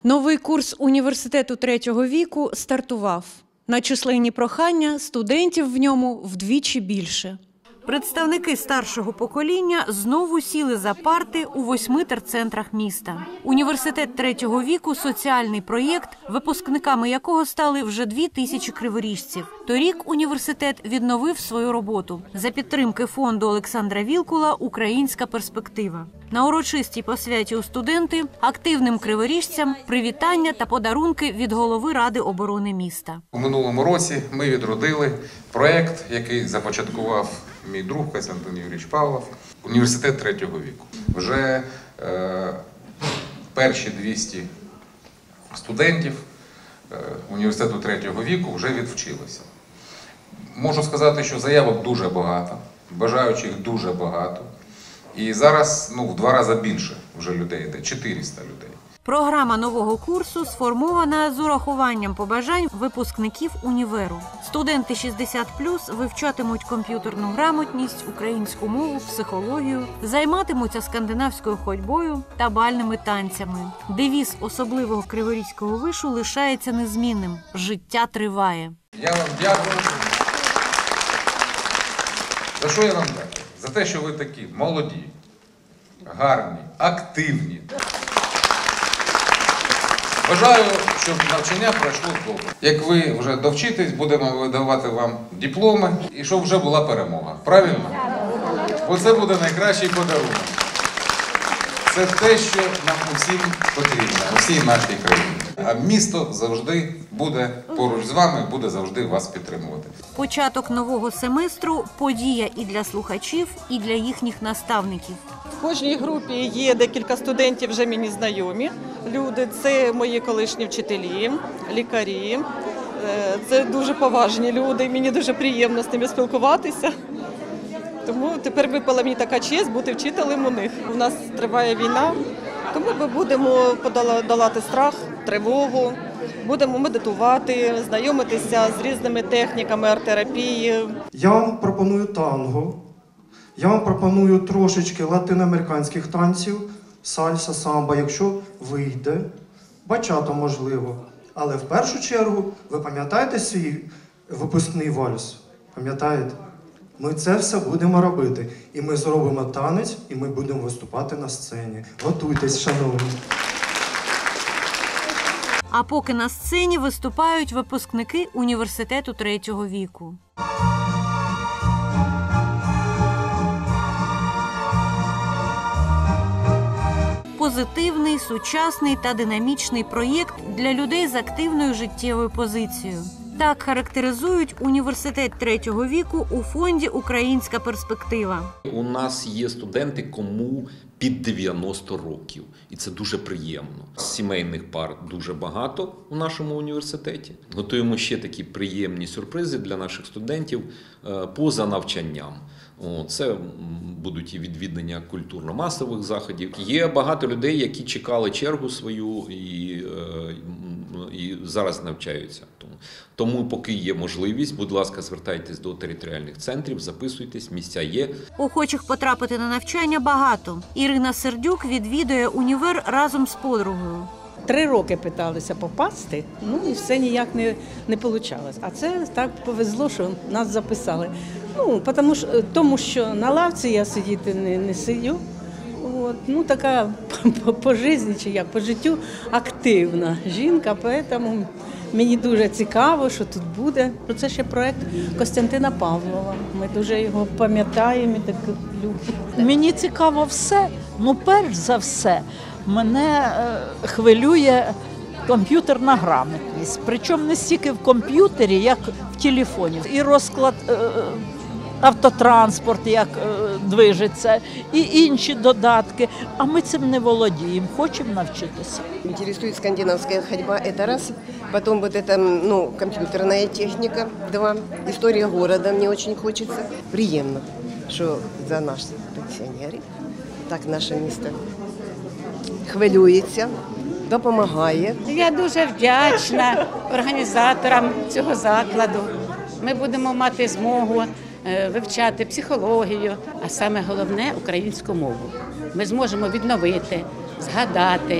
Новий курс університету третього віку стартував. На численні прохання студентів в ньому вдвічі більше. Представники старшого покоління знову сіли за парти у 8 терцентрах міста. Університет третього віку – соціальний проєкт, випускниками якого стали вже 2000 криворіжців. Торік університет відновив свою роботу. За підтримки фонду Олександра Вілкула «Українська перспектива». На урочистій посвяті у студенти активним криворіжцям привітання та подарунки від голови Ради оборони міста. У минулому році ми відродили проєкт, який започаткував мій друг Костянтин Юрійович Павлов, університет третього віку. Вже перші 200 студентів університету третього віку вже відвчилися. Можу сказати, що заявок дуже багато, бажаючих дуже багато. І зараз в 2 рази більше вже людей йде, 400 людей. Програма нового курсу сформована з урахуванням побажань випускників універу. Студенти 60+, вивчатимуть комп'ютерну грамотність, українську мову, психологію, займатимуться скандинавською ходьбою та бальними танцями. Девіз особливого криворізького вишу лишається незмінним – життя триває. Я вам дякую. За що я вам дякую? За те, що ви такі молоді, гарні, активні. Бажаю, щоб навчання пройшло добре. Як ви вже довчитесь, будемо видавати вам дипломи і щоб вже була перемога. Правильно? Бо це буде найкращий подарунок. Це те, що нам усім потрібно, усій нашій країні. А місто завжди буде поруч з вами, буде завжди вас підтримувати. Початок нового семестру – подія і для слухачів, і для їхніх наставників. В кожній групі є декілька студентів, вже мені знайомі люди. Це мої колишні вчителі, лікарі. Це дуже поважні люди, мені дуже приємно з ними спілкуватися. Тому тепер випала мені така честь бути вчителем у них. У нас триває війна, тому ми будемо подолати страх, тривогу, будемо медитувати, знайомитися з різними техніками арт-терапії. Я вам пропоную танго, я вам пропоную трошечки латиноамериканських танців, сальса, самба, якщо вийде, бачата можливо. Але в першу чергу ви пам'ятаєте свій випускний вальс? Пам'ятаєте? Ми це все будемо робити. І ми зробимо танець, і ми будемо виступати на сцені. Готуйтесь, шановні. А поки на сцені виступають випускники університету третього віку. Позитивний, сучасний та динамічний проєкт для людей з активною життєвою позицією. Так характеризують університет третього віку у фонді «Українська перспектива». У нас є студенти, кому під 90 років. І це дуже приємно. Сімейних пар дуже багато у нашому університеті. Готуємо ще такі приємні сюрпризи для наших студентів поза навчанням. Це будуть і відвідання культурно-масових заходів. Є багато людей, які чекали чергу свою і зараз навчаються. Тому поки є можливість, будь ласка, звертайтесь до територіальних центрів, записуйтесь, місця є. Охочих потрапити на навчання багато. Ірина Сердюк відвідує універ разом з подругою. 3 роки питалися попасти, і все ніяк не вийшло. А це так повезло, що нас записали. Тому що на лавці я сидіти не сидю. Така по житті, чи як, по життю активна жінка, тому мені дуже цікаво, що тут буде. Це ще проєкт Костянтина Павлова. Ми дуже його пам'ятаємо і так любимо. Мені цікаво все. Перш за все, мене хвилює комп'ютерна грамотність. Причому не стільки в комп'ютері, як в телефоні. І розклад автотранспорт, як движеться, і інші додатки. А ми цим не володіємо, хочемо навчитися. Интересует скандинавская ходьба, это раз. Потом компьютерная техника, 2. История города мне очень хочется. Приємно, що за наші пенсіонери так наше місто хвилюється, допомагає. Я дуже вдячна організаторам цього закладу. Ми будемо мати змогу вивчати психологію, а саме головне – українську мову. Ми зможемо відновити, згадати,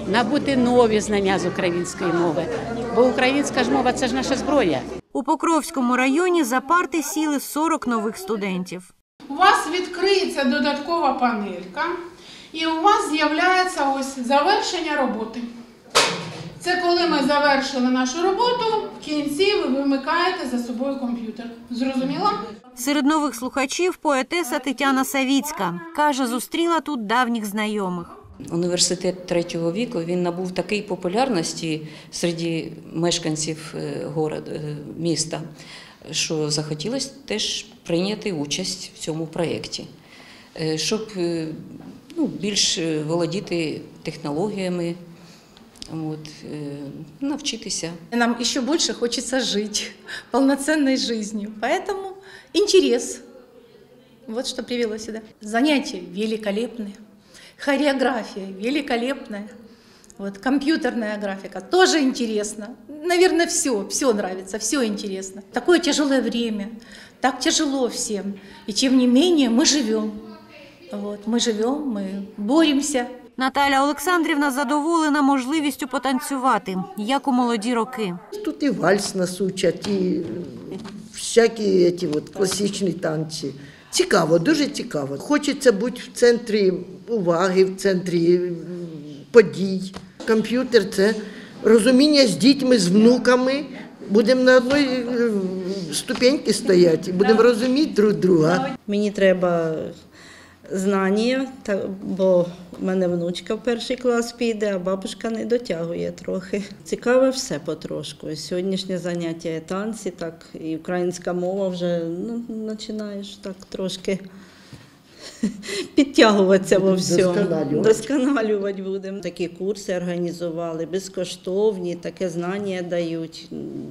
набути нові знання з української мови. Бо українська ж мова – це ж наша зброя. У Покровському районі за парти сіли 40 нових студентів. У вас відкриється додаткова панелька, і у вас з'являється ось завершення роботи. Це коли ми завершили нашу роботу, в кінці ви вимикаєте за собою комп'ютер. Зрозуміло? Серед нових слухачів поетеса Тетяна Савіцька. Каже, зустріла тут давніх знайомих. Університет третього віку, він набув такої популярності серед мешканців міста, що захотілося теж прийняти участь в цьому проєкті, щоб більш володіти технологіями, навчитися. Нам еще больше хочется жить полноценной жизнью, поэтому интерес. Вот что привело сюда. Занятия великолепные, хореография великолепная, компьютерная графика тоже интересно. Наверное, все нравится, все интересно. Такое тяжелое время, так тяжело всем, и тем не менее мы живем. Мы живем, мы боремся. Наталя Олександрівна задоволена можливістю потанцювати, як у молоді роки. Тут і вальс нас учать, і всякі класичні танці. Цікаво, дуже цікаво. Хочеться бути в центрі уваги, в центрі подій. Комп'ютер – це розуміння з дітьми, з внуками. Будемо на одній ступеньці стояти, будемо розуміти друг друга. Мені треба знання, бо в мене внучка в 1 клас піде, а бабушка не дотягує трохи. Цікаве все потрошку. Сьогоднішнє заняття – танці, так, і українська мова вже починаєш так трошки підтягуватися во всьому. Досконалювати будемо. Такі курси організували, безкоштовні, таке знання дають.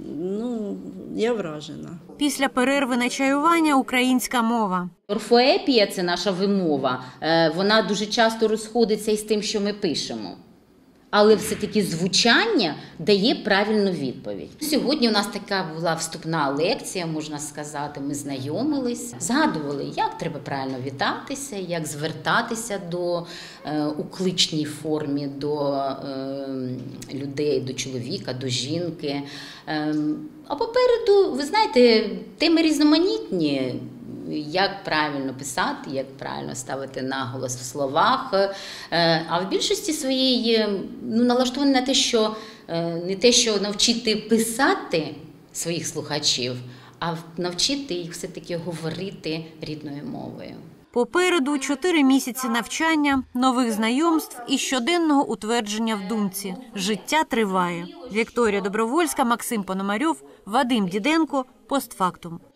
Я вражена. Після перерви на чаювання українська мова. Орфоепія – це наша вимова. Вона дуже часто розходиться із тим, що ми пишемо. Але все-таки звучання дає правильну відповідь. Сьогодні у нас така була вступна лекція, можна сказати. Ми знайомились, згадували, як треба правильно вітатися, як звертатися у кличній формі до людей, до чоловіка, до жінки. А попереду, ви знаєте, теми різноманітні. Як правильно писати, як правильно ставити наголос в словах. А в більшості своєї налаштовані на те, що не те, що навчити писати своїх слухачів, а навчити їх все-таки говорити рідною мовою. Попереду 4 місяці навчання, нових знайомств і щоденного утвердження в думці. Життя триває. Вікторія Добровольська, Максим Пономарьов, Вадим Діденко. Постфактум.